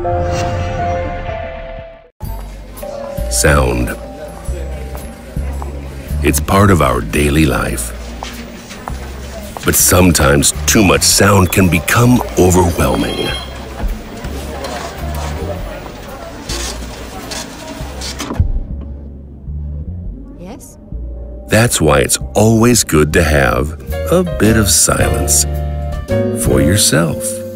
Sound. It's part of our daily life. But sometimes too much sound can become overwhelming. Yes? That's why it's always good to have a bit of silence for yourself.